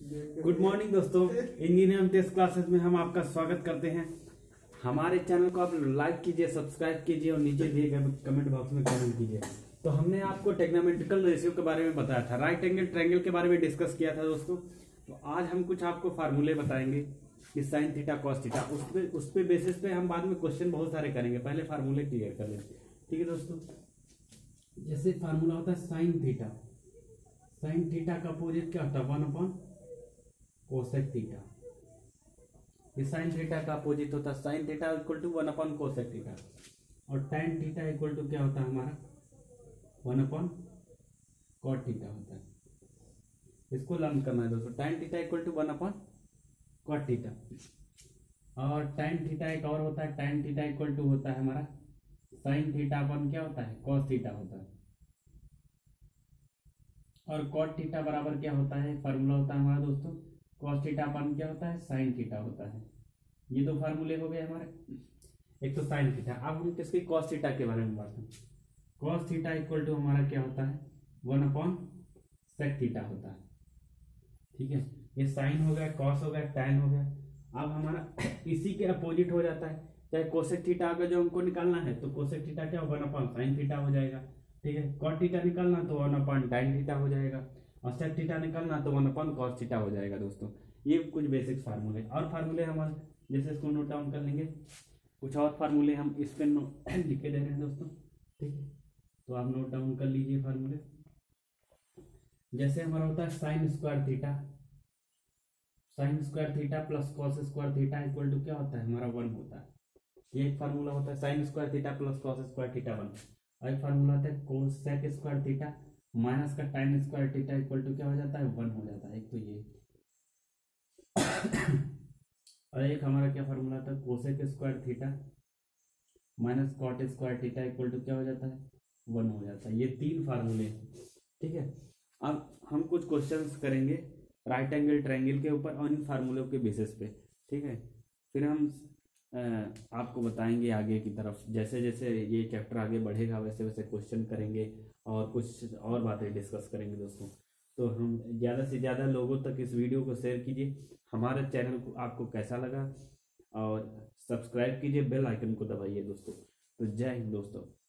Good morning दोस्तों, engineering test classes में हम आपका स्वागत करते हैं। हमारे चैनल को आप लाइक कीजिए, सब्सक्राइब कीजिए और नीचे दिए गए कमेंट बॉक्स में कमेंट कीजिए। तो हमने आपको ट्रिग्नोमेट्रिकल रेशियो के बारे में बताया था, राइट एंगल ट्रायंगल के बारे में डिस्कस किया था दोस्तों। तो आज हम कुछ आपको फार्मूले बताएंगे कि साइन थीटा कॉस थीटा, उस पे बेसिस पे हम बाद में क्वेश्चन बहुत सारे करेंगे। पहले फार्मूले क्लियर कर लेते, ठीक है दोस्तों। जैसे फार्मूला होता है साइन थीटा, साइन थीटा का अपोजिट क्या होता है 1 कोसेक थीटा। ये साइन थीटा का अपोजिट होता है, sine theta equal to 1 cosec theta. और tan थीटा इक्वल टू क्या होता है हमारा 1 कॉट थीटा होता है। इसको लर्न करना है दोस्तों। tan theta equal to 1 cot theta. और tan थीटा एक और होता है, tan थीटा इक्वल टू होता है हमारा साइन थीटा अपन क्या होता है कॉस थीटा होता है। और कॉट थीटा बराबर क्या होता है, फार्मूला होता है हमारा दोस्तों कॉस थीटा अपन क्या होता है साइन थीटा होता है। ये दो फार्मूले हो गए हमारे, एक तो साइन थीटा। अब हम किसकी कॉस थीटा के बारे में बात करें। कॉस थीटा इक्वल टू हमारा क्या होता है 1/sec थीटा होता है, ठीक है। ये साइन हो गया, कॉस हो गया, tan हो गया। अब हमारा इसी के अपोजिट हो जाता है, चाहे कोसेक थीटा का जो हमको निकालना है तो कोसेक थीटा क्या 1/sin थीटा हो जाएगा, ठीक है। कॉट थीटा निकालना तो 1/tan थीटा हो जाएगा, और सेक थीटा निकालना तो 1/cos थीटा हो जाएगा दोस्तों। ये कुछ बेसिक फार्मूले। और फार्मूले हमारे जैसे इसको नोट डाउन कर लेंगे। कुछ और फार्मूले हम इस पे लिख के दे रहे हैं दोस्तों, ठीक है। तो आप नोट डाउन कर लीजिए फार्मूले। जैसे हमारा होता है sine square theta, sine square theta plus cos square theta equal to क्या होता है हमारा 1 होता है। ये एक फार्मूला होता है sine square theta plus cos square theta 1। और एक फार्मूला होता है कोसेक स्क्वायर थीटा माइनस का tan square theta equal to क्या हो जाता है 1 हो जाता है। एक तो ये और एक हमारा क्या फार्मूला था cosec square theta minus cot square theta equal to क्या हो जाता है 1 हो जाता है। ये 3 फार्मूले, ठीक है। अब हम कुछ क्वेश्चंस करेंगे राइट एंगल ट्रायंगल के ऊपर और इन फार्मूलों के बेसिस पे, ठीक है। फिर हम आपको बताएंगे आगे की तरफ, जैसे जैसे ये चैप्टर आगे बढ़ेगा वैसे वैसे क्वेश्चन करेंगे और कुछ और बातें डिस्कस करेंगे दोस्तों। तो हम ज़्यादा से ज़्यादा लोगों तक इस वीडियो को शेयर कीजिए। हमारे चैनल को आपको कैसा लगा और सब्सक्राइब कीजिए, बेल आइकन को दबाइए दोस्तों। तो जय हिंद दोस्तों।